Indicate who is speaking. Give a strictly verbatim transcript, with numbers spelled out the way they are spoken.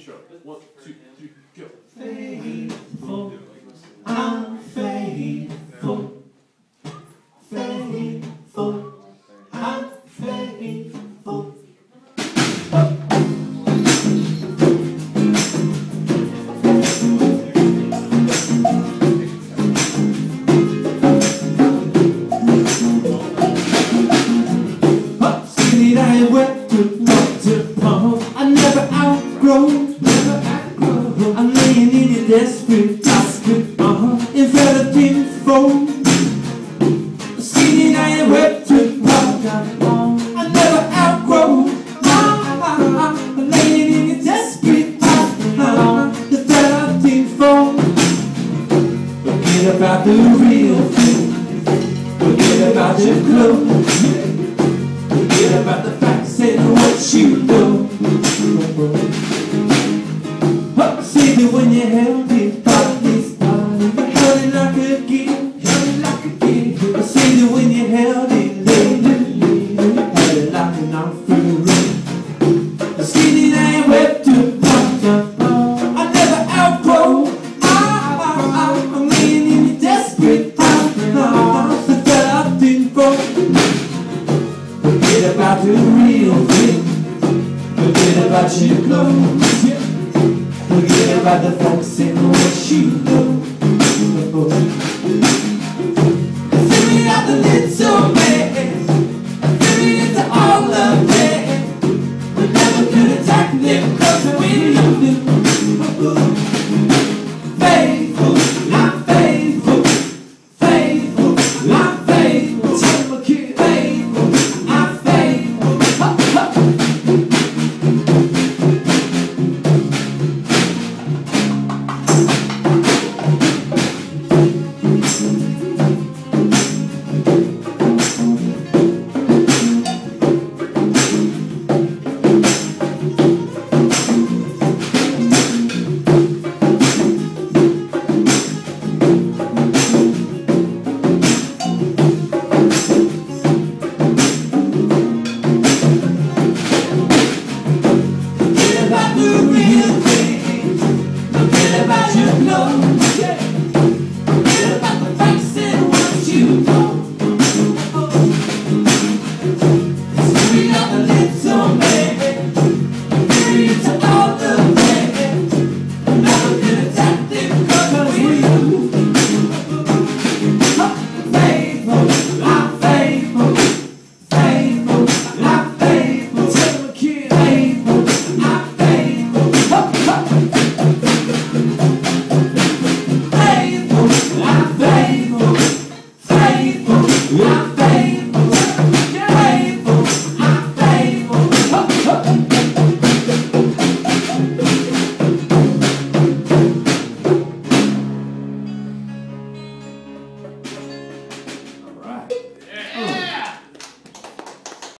Speaker 1: intro. One, two, three, go.
Speaker 2: Faithful, I'm faithful. Faithful, I'm faithful. Skinny I went to water pump. I never outgrow, never outgrow. I'm laying in a desperate, desperate, uh-huh, infinity fold. Skinny I went to pump. I never outgrow. I'm laying in a desperate, uh-huh, infinity fold. Forget about the real thing. Forget about your clothes. Forget about the facts and what you know. Huh, see that when you held it by his body, you held it like a gift, held it like a gift. I see that when you held it later, you held it like an offering. See that I ain't wept to pop. I never outgrow. I, I, I'm laying in a desperate house. The that I didn't fall. Forget about the real thing. Forget about your clothes. Forget about the facts and what you know.